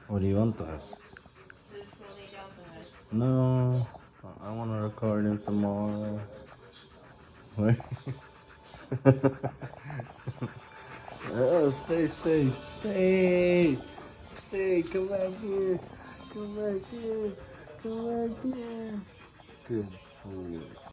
What do you want to us? No, I want to record him some more. Wait. Oh, stay. Come back here. Come back here. Good boy.